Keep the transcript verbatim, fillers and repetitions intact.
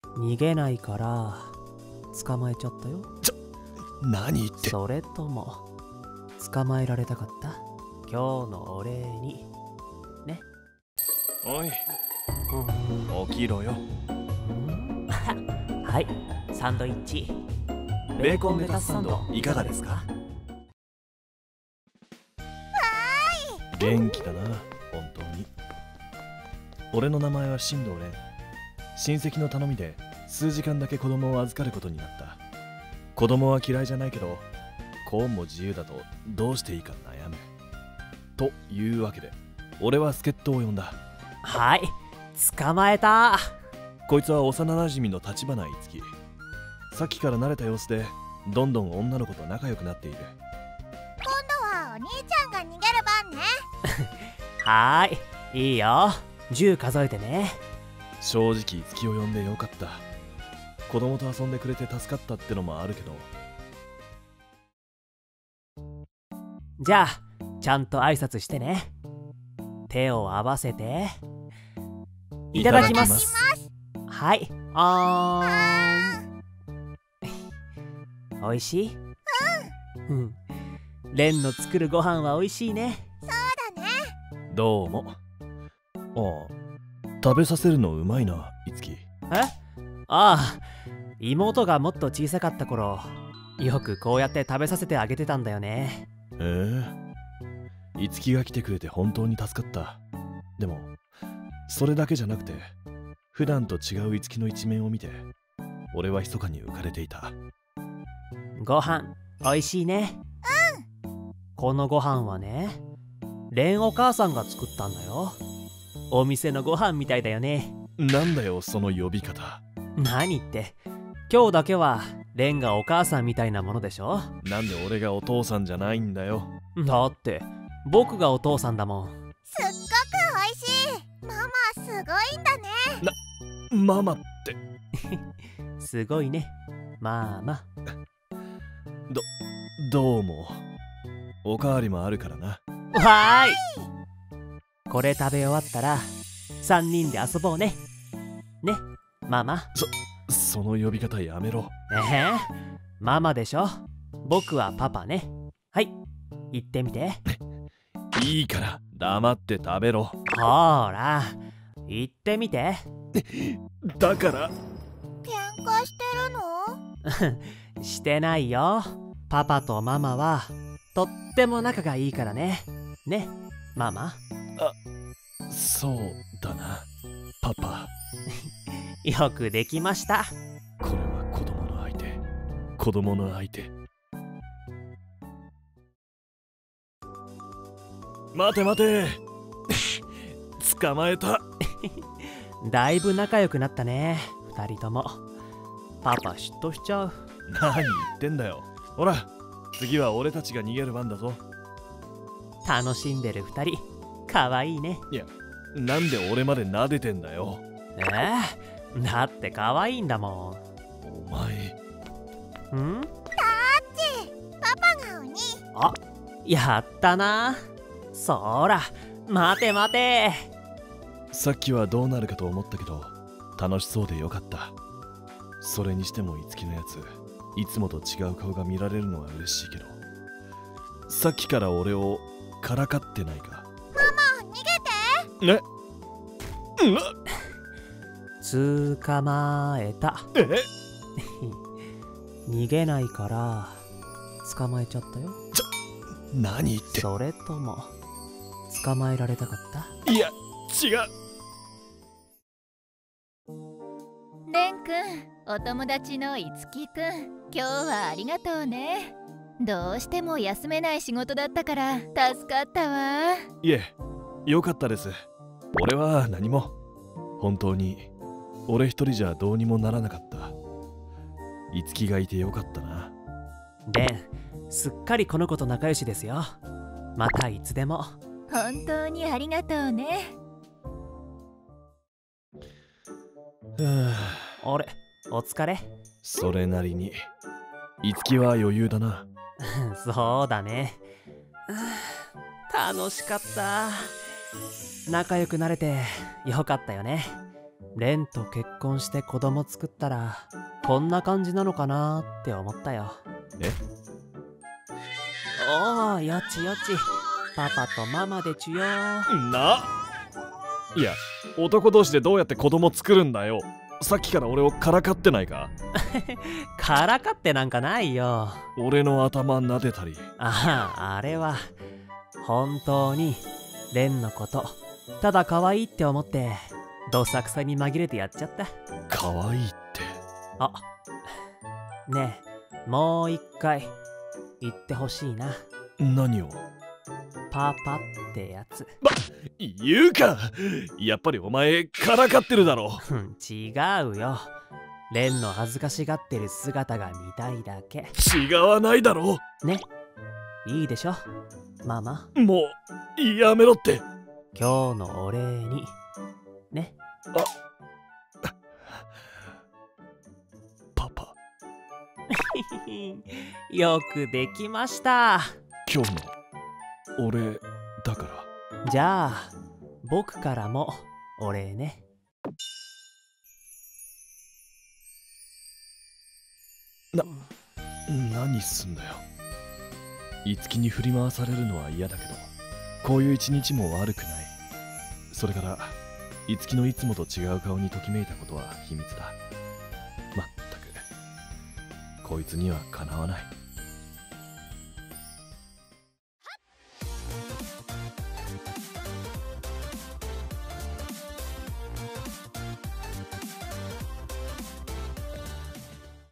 逃げないから捕まえちゃったよ。 ちょ、何言って。 それとも捕まえられたかった？今日のお礼にね。 おい、起きろよ。 はい、サンドイッチベーコンレタスサンドいかがですか？元気だな、本当に。俺の名前は新藤蓮。親戚の頼みで数時間だけ子供を預かることになった。子供は嫌いじゃないけど、コーンも自由だとどうしていいか悩む。というわけで、俺は助っ人を呼んだ。 はい、捕まえた。 こいつは幼なじみの立花いつき。さっきから慣れた様子で、どんどん女の子と仲良くなっている。 今度はお兄ちゃんが逃げる番ね。 はーい、いいよ。じゅう数えてね。 正直いつきを呼んでよかった。子供と遊んでくれて助かったってのもあるけど。 じゃあちゃんと挨拶してね。手を合わせていただきます。はい、あーん。おいしい？うん、うん。レンの作るご飯はおいしいね。 そうだね。 どうも。ああ、食べさせるのうまいな、いつき。 え？ああ、妹がもっと小さかった頃、よくこうやって食べさせてあげてたんだよね。 ええ、いつきが来てくれて本当に助かった。でもそれだけじゃなくて、普段と違ういつきの一面を見て、俺は密かに浮かれていた。 ご飯おいしいね。うん。このご飯はね、レンお母さんが作ったんだよ。お店のご飯みたいだよね。 なんだよその呼び方。 何って、今日だけはレンがお母さんみたいなものでしょ。 なんで俺がお父さんじゃないんだよ。 だって僕がお父さんだもん。 すっごくおいしい。ママすごいんだね。 な、ママってすごいね、まあまあ。 ど、どうも。おかわりもあるからな。 わーい。これ食べ終わったらさんにんで遊ぼうね。ね、ママ。 そ、その呼び方やめろ。 えへ、ママでしょ。僕はパパね。はい、言ってみて。 いいから黙って食べろ。 ほーら、言ってみて。 だから喧嘩してるの？ してないよ。パパとママはとっても仲がいいからね。ね、ママ。 あ、そうだな、パパ。 よくできました。 これは子供の相手。子供の相手。待て待て捕まえた。 だいぶ仲良くなったね、二人とも。パパ嫉妬しちゃう。 何言ってんだよ。ほら、次は俺たちが逃げる番だぞ。 楽しんでる二人、かわいいね。 いや、なんで俺まで撫でてんだよ。 えー、だってかわいいんだもん。お前。 ん？ タッチ、パパが鬼。 あ、やったな。そーら、待て待て。 さっきはどうなるかと思ったけど、楽しそうでよかった。それにしてもいつきのやつ、いつもと違う顔が見られるのは嬉しいけど、さっきから俺をからかってないか？ ママ、逃げて。 ね、うわっ、 捕まえた。 え逃げないから捕まえちゃったよ。 ちょ、何言って。 それとも捕まえられたかった？ いや、違う。 レン君、お友達のいつきくん、今日はありがとうね。どうしても休めない仕事だったから助かったわ。 いえ、よかったです。俺は何も。本当に俺一人じゃどうにもならなかった。いつきがいてよかったな。 レン、すっかりこの子と仲良しですよ。またいつでも。 本当にありがとうね。 あれ、お疲れ。 それなりに。いつきは余裕だな。 そうだね。楽しかった。仲良くなれてよかったよね。 レンと結婚して子供作ったらこんな感じなのかなって思ったよ。 え？ おー、よちよち、パパとママでちゅよ。 ないや、男同士でどうやって子供作るんだよ。さっきから俺をからかってないか？ からかってなんかないよ。 俺の頭撫でたり。 ああ、あれは本当にレンのことただ可愛いって思ってどさくさに紛れてやっちゃった。 可愛いって。 あ、ねえ、もう一回言ってほしいな。 何を？ パパってやつ。 言うか。やっぱりお前からかってるだろ。 違うよ。レンの恥ずかしがってる姿が見たいだけ。 違わないだろ。 ね、いいでしょママ。 もうやめろって。 今日のお礼にね。 あパパ。 よくできました。 今日のお礼だから。 じゃあ僕からもお礼ね。 な、何すんだよ。樹に振り回されるのは嫌だけど、こういう一日も悪くない。それから樹のいつもと違う顔にときめいたことは秘密だ。まったくこいつにはかなわない。